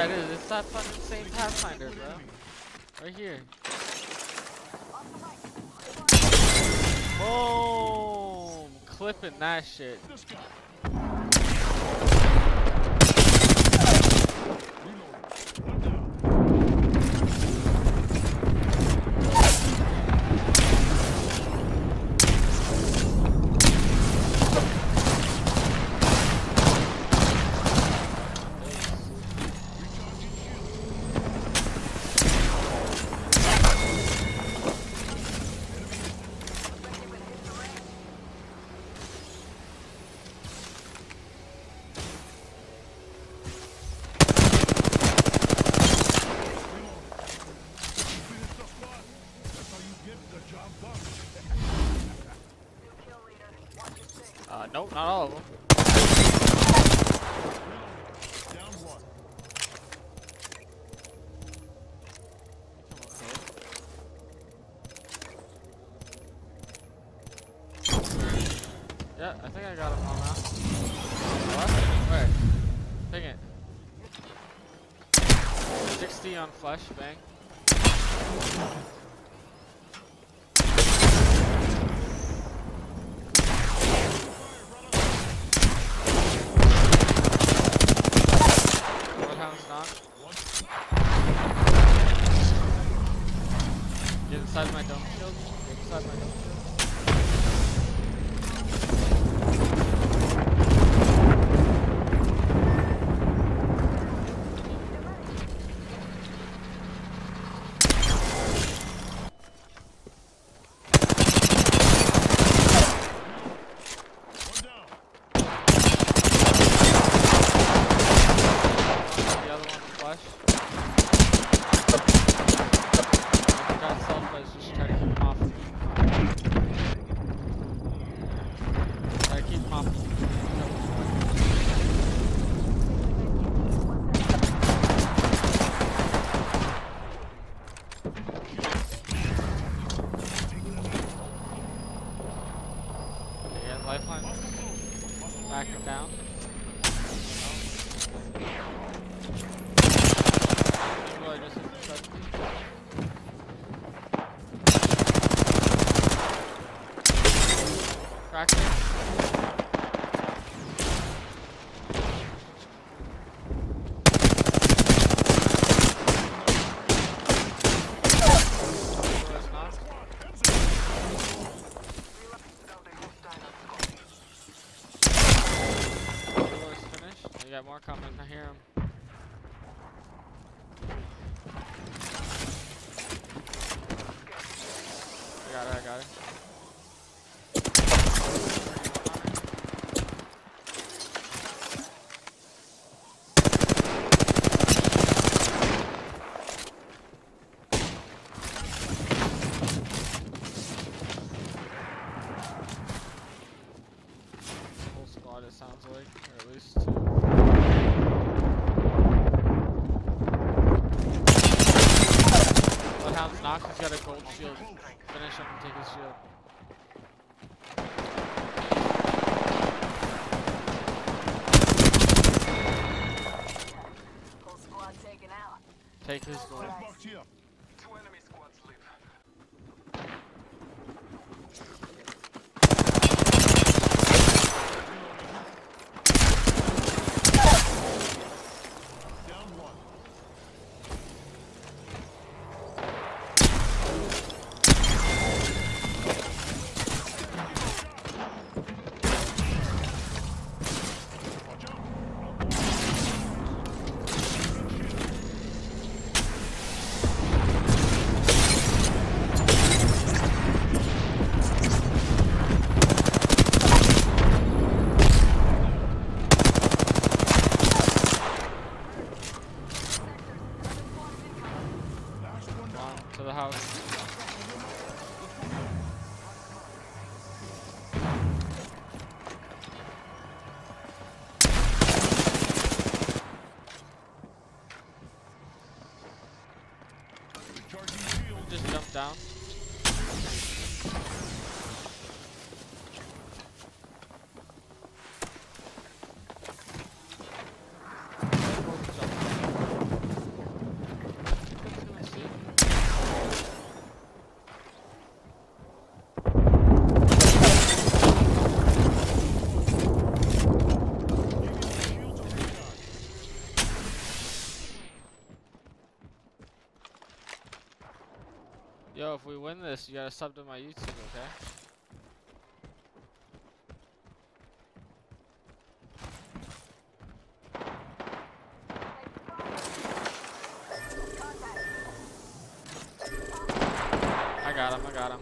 Yeah, it is. It's that fucking same Pathfinder, bro. Right here. Boom! Clipping that shit. Nope, not all of them. Yeah, I think I got him all now. What? Where? Take it. 60 on flesh, bang. Get inside my dome shield. Get inside my dome shield. The other one flash. Just try to keep him off. Try to keep him off. Yeah, lifeline. Back him down. People are just infected. Cracked it. Finished. We got more coming. I hear him. I got it. I got it. It sounds like, or at least two. Bloodhound's knocked, he's got a gold shield. Finish him and take his shield. Whole squad taken out. Take his gold. win this, you gotta sub to my YouTube, okay? I got him, I got him.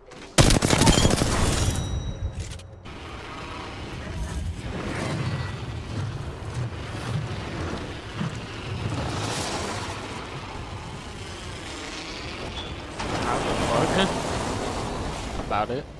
About it.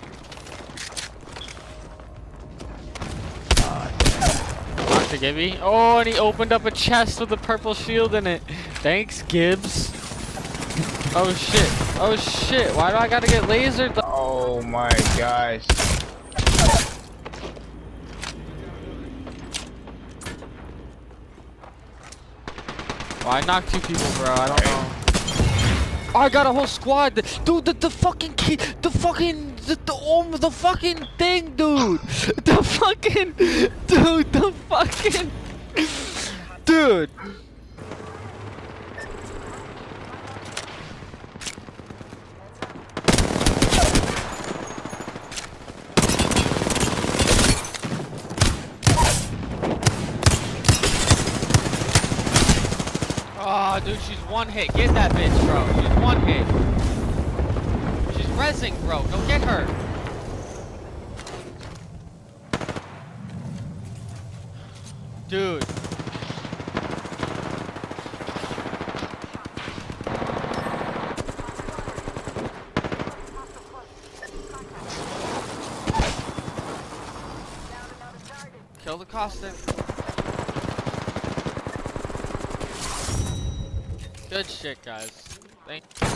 Dr. Gibby. Oh, and he opened up a chest with a purple shield in it. Thanks, Gibbs. Oh shit. Oh shit. Why do I gotta get lasered? Oh my gosh. Well, I knocked 2 people, bro. I don't know. Oh, I got a whole squad. Dude, the fucking key, the fucking thing, dude. The fucking, dude, the fucking, dude. Oh, dude, she's one hit. Get that bitch, bro. She's one hit. She's rezzing, bro. Go get her. Dude. Kill the Costin. Good shit, guys. Thank you.